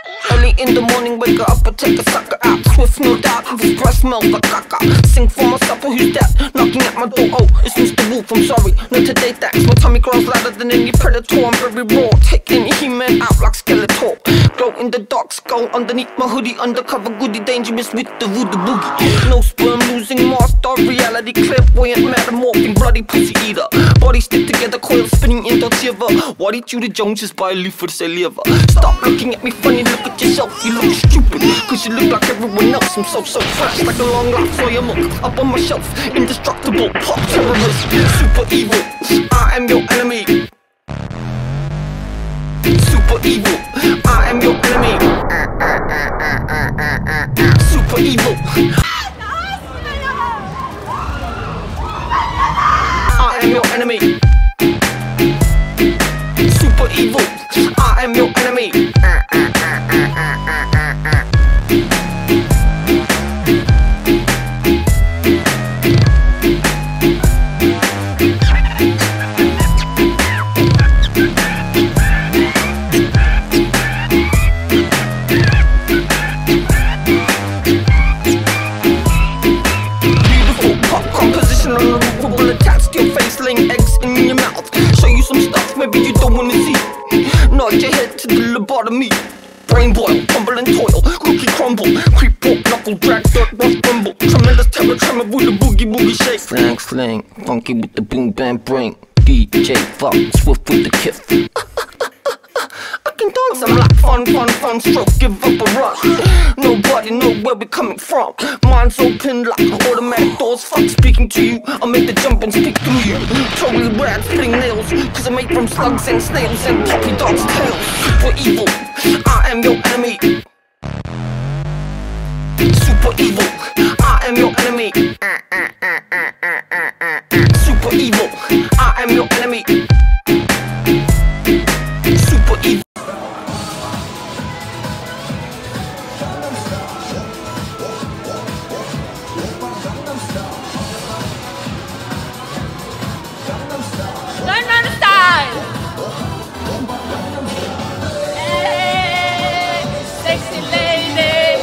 Early in the morning, wake her up and take a sucker out. Swift, no doubt, if his breath smells like caca. Sing for my supper, who's that? Knocking at my door, oh, it's Mr. Wolf, I'm sorry, not today, thanks. My tummy grows louder than any predator, I'm very raw. Take any He-Man out like Skeletor. Glow in the dark, skull underneath my hoodie. Undercover goodie, dangerous with the voodoo boogie. No sperm, losing master, reality, clairvoyant, metamorphing, bloody pussy eater. Body stick together, coil spinning in Dolce-Shiver. What did you the Jones just buy a leaf for the saliva? Stop looking at me funny, look at yourself, you look stupid, cause you look like everyone else. I'm so fresh, like a long life soya milk, up on my shelf, indestructible, pop terrorist, super evil, I am your enemy. Super evil, I am your enemy. Super evil, I am your enemy. Super evil, I am your enemy. Beautiful pop composition on the roof, will attach to your face, laying eggs in your mouth. Show you some stuff maybe you don't wanna see. Nod your head to the lobotomy. Brain boil, tumble and toil, cookie crumble, creep walk, knuckle drag, dirt rough rumble. Tremendous terror, tremor with the boogie shake. Slang slang, funky with the boom bam brain. DJ fuck, swift with the kiff. I can dance, I'm like fun, stroke, give up a rush. Nobody know where we're coming from. Mind's open like automatic doors. Fuck speaking to you, I'll make the jump and speak through you. Totally rad, spitting nails, cause I'm made from slugs and snails and puppy dogs' tails. Super evil, I am your enemy. Super evil, I am your enemy. Super evil, I am your enemy. Super evil. Gangnam Style. Hey, sexy lady.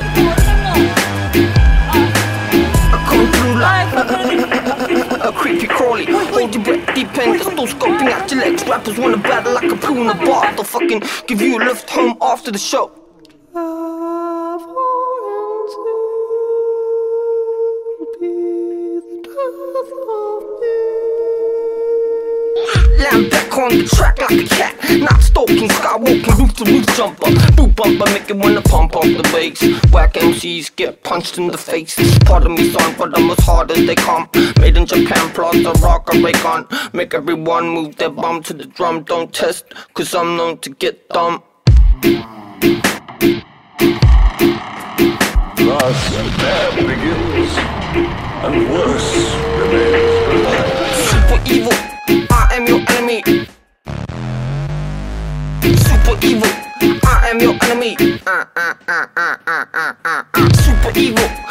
I come through like a creepy crawly. Hold your breath deep and just no scoping at your legs. Rappers wanna battle like a poo in a bar. They'll fucking give you a lift home after the show. Lamb back on the track like a cat, not stalking, skywalking, roof to roof jumper, boot bumper, make it wanna pump up the bass. Whack MCs get punched in the face. Part of me son, but I'm as hard as they come. Made in Japan, plus the rock I break on. Make everyone move their bum to the drum. Don't test, cause I'm known to get dumb. Thus, bad begins, and worse remains. Super evil, I am your enemy. Super evil, I am your enemy. Super evil.